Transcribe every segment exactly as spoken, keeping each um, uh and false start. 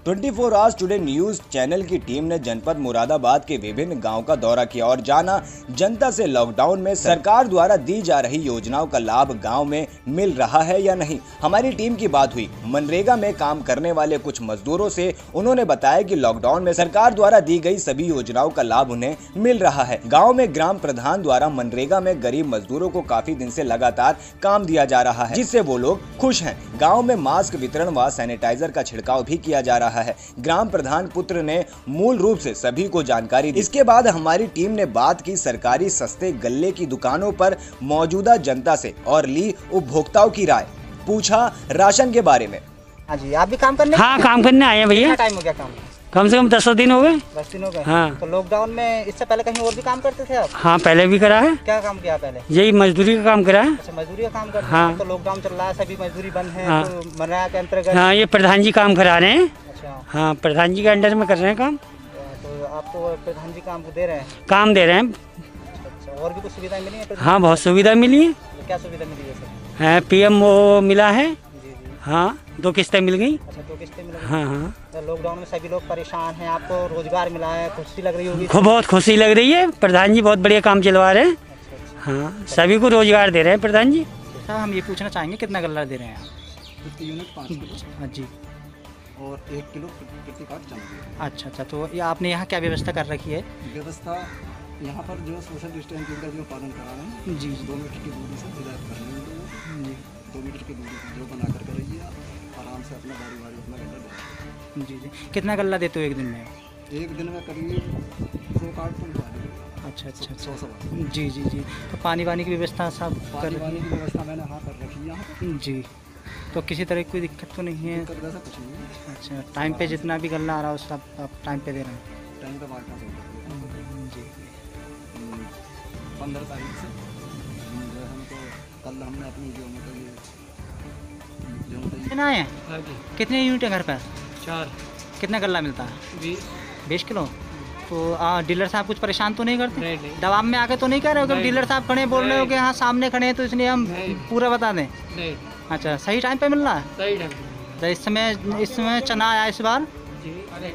चौबीस hours today news channel की team ने जनपद मुरादाबाद के विभिन्न गांव का दौरा किया और जाना जनता से लॉकडाउन में सरकार द्वारा दी जा रही योजनाओं का लाभ गांव में मिल रहा है या नहीं। हमारी टीम की बात हुई मनरेगा में काम करने वाले कुछ मजदूरों से। उन्होंने बताया कि लॉकडाउन में सरकार द्वारा दी गई सभी योजनाओं का लाभ उन्हें मिल रहा है। गाँव में ग्राम प्रधान द्वारा मनरेगा में गरीब मजदूरों को काफी दिन से लगातार काम दिया जा रहा है, जिससे वो लोग खुश हैं। गाँव में मास्क वितरण व सैनिटाइजर का छिड़काव भी किया जा रहा है। ग्राम प्रधान पुत्र ने मूल रूप से सभी को जानकारी दी। इसके बाद हमारी टीम ने बात की सरकारी सस्ते गल्ले की दुकानों पर मौजूदा जनता से और ली उपभोक्ताओं की राय। पूछा राशन के बारे में। हाँ जी, आप भी काम करने? हाँ, काम करने आए हैं भैया। टाइम हो गया काम? कम से कम दस दिन हो गए। दस दिन हो गए। हाँ। तो लॉकडाउन में इससे पहले कहीं और भी काम करते थे आप? हाँ, पहले भी करा है। क्या काम किया पहले? यही मजदूरी का काम करा है। अच्छा, मजदूरी का काम करते हैं। हाँ। तो लॉकडाउन चल रहा है, सभी मजदूरी बंद है। हाँ। तो मनरेगा के अंतर्गत? हाँ, ये प्रधान जी काम करा रहे हैं। अच्छा। हाँ, प्रधान जी के अंडर में कर रहे हैं काम। तो आपको प्रधान जी काम दे रहे हैं? काम दे रहे हैं। अच्छा, और भी कुछ सुविधाएं मिली है? हाँ, बहुत सुविधा मिली है। तो क्या सुविधा मिली है सर? पी एम वो मिला है। जी जी। हाँ, दो किस्तें मिल गई। अच्छा, दो किस्तें मिल गई। हाँ हाँ। तो लॉकडाउन में सभी लोग परेशान हैं, आपको रोजगार मिला है, खुशी लग रही होगी? बहुत खुशी लग रही है। प्रधान जी बहुत बढ़िया काम चलवा रहे हैं। हाँ, सभी को रोजगार दे रहे हैं प्रधान जी। सर, हम ये पूछना चाहेंगे कितना गल्ला दे रहे हैं आप? प्रति यूनिट पाँच किलो। हाँ जी। और एक किलो प्रति कार्ड चना। अच्छा अच्छा, तो ये आपने यहाँ क्या व्यवस्था कर रखी है? व्यवस्था यहाँ पर जो सोशल डिस्टेंसिंग का जो पालन करा रहे हैं जी। दो मीटर की दूरी से हिदायत कर रहे हैं जी। दो मीटर की दूरी जो बना कर करिए, आराम से अपना बारी बारी अपना गल्ला दे। जी जी। कितना गल्ला देते हो एक दिन में? एक दिन में करीब सौ कार्ड तो निकाल देंगे। अच्छा अच्छा सौ सौ जी जी जी। तो पानी वानी की व्यवस्था सब कर पानी वानी की व्यवस्था मैंने हाँ कर रखी है यहाँ पर जी। तो किसी तरह की कोई दिक्कत तो नहीं है? दिक्कत वैसा कुछ नहीं है। अच्छा, टाइम पे जितना भी गल्ला आ रहा है उस सब आप टाइम पे दे रहे हैं? टाइम पे बांटना चाहिए जी। पंद्रह तारीख से जो हमको कल हमने अपनी जो मतलब ये जो मतलब कितना है? कितने यूनिट है घर पर? चार। कितना गल्ला मिलता है? बीस। बीस किलो। तो आ, डीलर साहब कुछ परेशान तो नहीं करते? नहीं नहीं। दबाव में आके तो नहीं कह रहे हो कि डीलर साहब खड़े बोल रहे हो कि हाँ सामने खड़े हैं तो इसलिए हम पूरा बता दें? नहीं। अच्छा, सही टाइम पे मिल रहा है? सही ढंग तो इस समय इस समय चना आया इस बार? जी।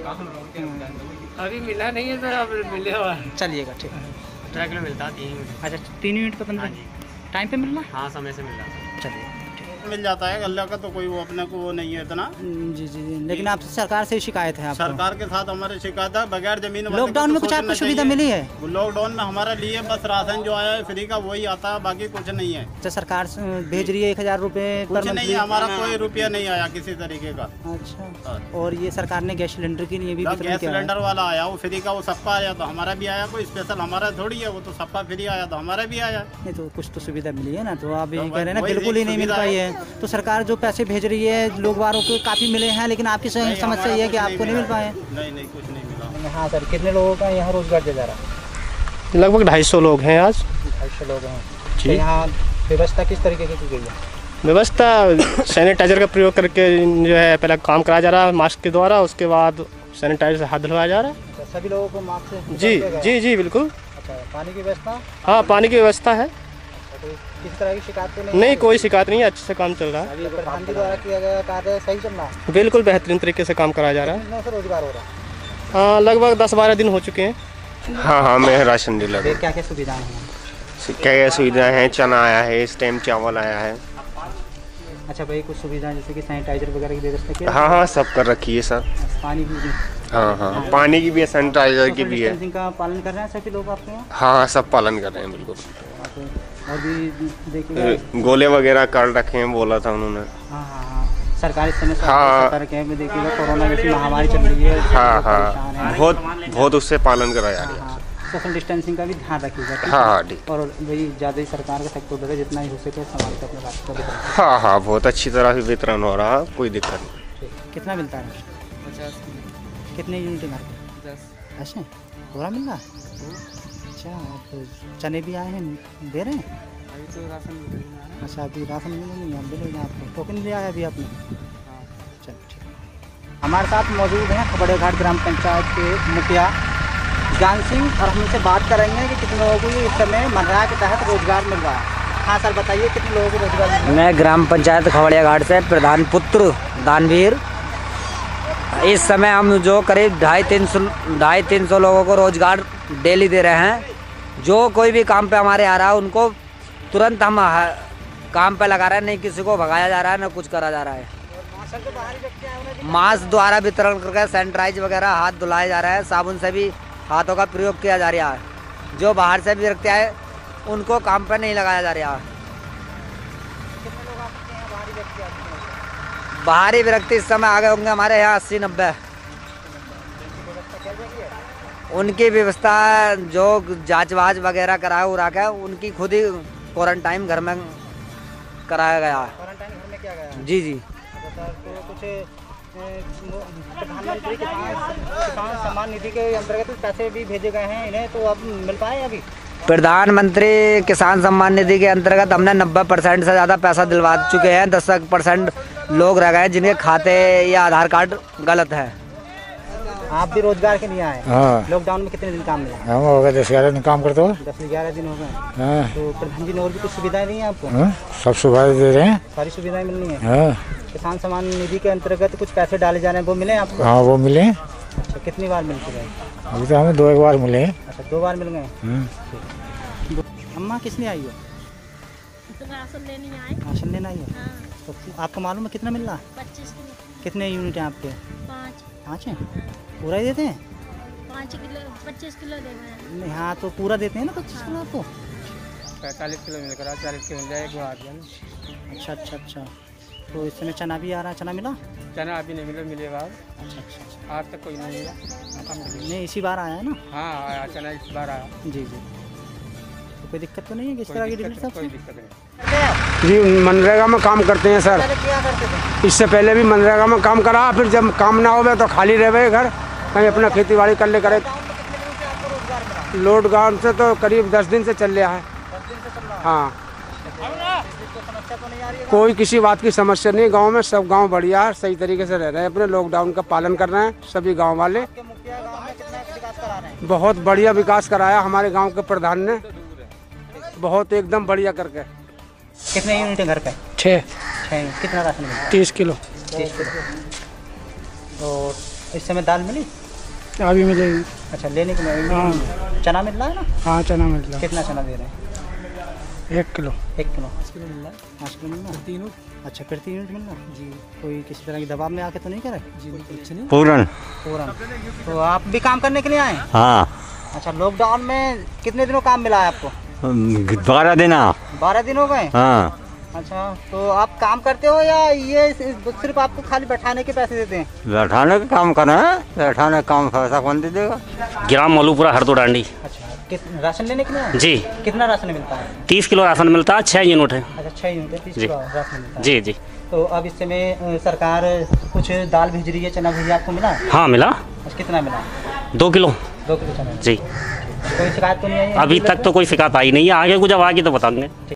अभी मिला नहीं है सर, अब मिले हुआ है। चलिएगा, ठीक है। ट्रैक में मिलता तीन। अच्छा, तीन यूनिट पे पंद्रह टाइम पे मिल रहा है? हाँ, समय से मिल रहा है। चलिए, मिल जाता है गल्ला का, तो कोई वो अपने को वो नहीं है इतना। जी जी जी। लेकिन आपसे सरकार से शिकायत है आपको? सरकार के साथ हमारे शिकायत है, बगैर जमीन वाले लॉकडाउन को में तो कुछ आपको सोचना सुविधा चाहिए। मिली है? लॉकडाउन में हमारे लिए बस राशन जो आया है फ्री का वही आता है, बाकी कुछ नहीं है। अच्छा, सरकार से भेज रही है एक हजार रुपये पर कुछ नहीं मंथली? है, हमारा कोई रुपया नहीं आया किसी तरीके का। अच्छा, और ये सरकार ने गैस सिलेंडर के लिए भी वितरण गैस किया है? सिलेंडर वाला आया वो फ्री का, वो सबका आया तो हमारा भी आया। कोई स्पेशल हमारा थोड़ी है, वो तो सबका फ्री आया तो हमारा भी आया। नहीं, तो कुछ तो सुविधा मिली है ना? तो आप यही तो कह रहे हैं ना वही बिल्कुल ही नहीं मिल सुविधा पाई है। है। तो सरकार जो पैसे भेज रही है लोग वालों को काफ़ी मिले हैं, लेकिन आपकी नहीं, समस्या ये है कि हमारा आपको कुछ नहीं मिल पाए? नहीं नहीं, कुछ नहीं मिला। हाँ सर, कितने लोगों का यहाँ रोजगार दिया जा रहा है? लगभग ढाई सौ लोग हैं आज। ढाई सौ लोग हैं। जी। तो यहाँ व्यवस्था किस तरीके की की गई है? व्यवस्था सैनिटाइजर का प्रयोग करके जो है पहले काम कराया जा रहा है मास्क के द्वारा, उसके बाद सैनिटाइजर से हाथ धुलवाया जा रहा है। अच्छा, सभी लोगों को मास्क से? जी जी जी बिल्कुल। अच्छा, पानी की व्यवस्था? हाँ, पानी की व्यवस्था है। तो किसी तरह की शिकायत तो नहीं? नहीं, कोई शिकायत नहीं है, अच्छे से काम चल रहा है। अभी प्रधान जी द्वारा किया गया कार्य सही चल रहा है? बिल्कुल बेहतरीन तरीके से काम कराया जा रहा है। कितने से रोजगार हो रहा है? हाँ, लगभग दस बारह दिन हो चुके हैं। हाँ हाँ, मैं राशन डीलर हूँ। क्या क्या सुविधाएं हैं? क्या क्या सुविधाएं हैं? चना आया है, इस टाइम चावल आया है। अच्छा भाई, कुछ सुविधाएं जैसे कि सैनिटाइजर वगैरह की व्यवस्था की? हाँ हाँ, सब कर रखी है सर। पानी की? हाँ हाँ, पानी की भी है, सैनिटाइजर की भी है। डिस्टेंसिंग का पालन कर रहे हैं सभी लोग आपके यहाँ? हाँ, सब पालन कर रहे हैं बिल्कुल। और भी देखिएगा गोले वगैरह कर रखे हैं, बोला था उन्होंने। हाँ हाँ हाँ, सरकार इस समय हाँ। सतर्क है। देखिएगा कोरोना जैसी महामारी चल रही है। हाँ हाँ, बहुत बहुत उससे पालन कराया जा रहा है। सोशल डिस्टेंसिंग का भी ध्यान रखिएगा। हाँ हाँ, ठीक। और भाई ज़्यादा ही सरकार का सेक्टर है, जितना ही हो सके समाज का अपने रास्ते पर वितरण। हाँ हाँ, बहुत अच्छी तरह से वितरण हो रहा, कोई दिक्कत नहीं। कितना मिलता है? पचास। कितने यूनिट घर? दस। ऐसे पूरा मिल रहा है? अच्छा, तो चने भी आए हैं, दे रहे हैं? अभी तो राशन मिल रहा है। अच्छा, अभी राशन मिलेंगे, हम मिलेंगे आपको। टोकन भी आया अभी आपने? हाँ। चलो ठीक। हमारे साथ मौजूद हैं खबड़िया घाट ग्राम पंचायत के मुखिया ज्ञान सिंह, और हम इनसे बात करेंगे कि कितने लोगों को इस समय मनरेगा के तहत रोजगार मिल रहा है। हाँ सर, बताइए कितने लोगों को रोजगार मिल रहा है? मैं ग्राम पंचायत खबड़िया घाट से प्रधान पुत्र दानवीर इस समय हम जो करीब ढाई तीन सौ ढाई तीन सौ लोगों को रोज़गार डेली दे रहे हैं। जो कोई भी काम पे हमारे आ रहा है उनको तुरंत हम काम पे लगा रहे हैं, नहीं किसी को भगाया जा रहा है, ना कुछ करा जा रहा है। मास्क द्वारा वितरण करके सैनिटाइज वगैरह हाथ धुलाए जा रहा है, साबुन से भी हाथों का प्रयोग किया जा रहा है। जो बाहर से भी व्यक्ति आए उनको काम पे नहीं लगाया जा रहा है। बाहरी व्यक्ति इस समय आ गए होंगे हमारे यहाँ अस्सी नब्बे। उनकी व्यवस्था जो जाँच वाच वगैरह करा उरा के उनकी खुद ही क्वारंटाइन घर में कराया गया है। क्वारंटाइन घर में किया गया है? जी जी। तो कुछ प्रधानमंत्री किसान किसान सम्मान निधि के अंतर्गत पैसे भी भेजे गए हैं इन्हें, तो अब मिल पाए अभी? प्रधानमंत्री किसान सम्मान निधि के अंतर्गत हमने नब्बे परसेंट से ज़्यादा पैसा दिलवा चुके हैं। दस परसेंट लोग रह गए जिनके खाते या आधार कार्ड गलत है। आप भी रोजगार के लिए आए? हाँ। लॉकडाउन में कितने दिन काम मिला? हम हो गए दस ग्यारह दिन काम करते हो। दस ग्यारह दिन हो गए। हाँ। तो प्रधान जी ने और भी कुछ सुविधाएं दी हैं आपको? हाँ, सब सुविधाएं दे रहे हैं। सारी सुविधाएं मिल रही हैं। हाँ। किसान सम्मान निधि के अंतर्गत कुछ पैसे डाले जा रहे हैं, वो मिले आपको? हाँ वो मिले। अच्छा, कितनी बार मिल चुके हैं? अभी तो हमें दो एक बार मिले। अच्छा, दो बार मिल गए। अम्मा किसने आई हो? राशन लेने आए। राशन लेना आई हो? हाँ। तो आपको मालूम है कितना मिल रहा है? पच्चीस किलो। कितने यूनिट हैं आपके? पाँच। पाँच हैं? पूरा ही देते हैं? पाँच किलो पच्चीस किलो दे रहे हैं। नहीं, हाँ तो पूरा देते हैं ना पच्चीस किलो आपको? पैंतालीस किलो मिल कर चालीस किलो मिल जाए, एक आ गया ना। अच्छा अच्छा अच्छा। तो इस समय चना भी आ रहा है, चना मिला? चना अभी नहीं मिला, मिलेगा। अच्छा अच्छा अच्छा। आज तक कोई नहीं मिला। नहीं, इसी बार आया है ना? हाँ आया चना इस बार आया। जी जी। तो कोई दिक्कत तो नहीं है किस तरह की? कोई दिक्कत नहीं। जी मनरेगा में काम करते हैं सर। क्या करते थे? इससे पहले भी मनरेगा में काम करा, फिर जब काम ना हो तो खाली रह गए घर, कहीं अपना खेती बाड़ी कर ले करे। लोड गांव से तो करीब दस दिन से चल रहा है। हाँ, कोई किसी बात की समस्या नहीं गांव में, सब गांव बढ़िया है, सही तरीके से रह रहे हैं, अपने लॉकडाउन का पालन कर रहे हैं सभी गांव वाले। बहुत बढ़िया विकास कराया हमारे गांव के प्रधान ने, बहुत एकदम बढ़िया करके। कितने यूनिट है घर पे? छः। छः। कितना राशन मिला? तीस किलो। तीस किलो। तो इस समय दाल मिली? अभी मिलेगी। अच्छा, लेने के लिए? हाँ। चना मिल रहा है ना? हाँ चना मिल रहा है। कितना चना दे रहे हैं? एक किलो। एक किलो पाँच किलो मिल रहा है? पाँच किलो मिल रहा है? तीन। अच्छा, प्रति यूनिट मिल रहा है जी। कोई किसी तरह की दबाव में आके तो नहीं करे? जी कुछ नहीं। पूरन पूरन। तो आप भी काम करने के लिए आए? हाँ। अच्छा, लॉकडाउन में कितने दिनों काम मिला है आपको? बारह दिन। बारह दिन हो गए? हाँ। अच्छा, तो आप काम करते हो या ये सिर्फ आपको खाली बैठाने के पैसे देते हैं? बैठाने का काम कर रहे हैं, बैठाने का काम पैसा कौन दे देगा? ग्राम मलूपुरा हरदो डांडी। अच्छा, कितना राशन लेने के लिए? जी। कितना राशन मिलता है? तीस किलो राशन मिलता है, छः यूनिट है। अच्छा, छः यूनिट है, तीस किलो राशन मिलता है। जी जी। तो अब इस समय सरकार कुछ दाल भेज रही है, चना भेज आपको मिला? हाँ मिला। अच्छा, कितना मिला? दो किलो। दो किलो चना। जी। कोई शिकायत तो नहीं आई? अभी तक तो कोई शिकायत आई नहीं है, आगे को जब आएगी तो बताएंगे।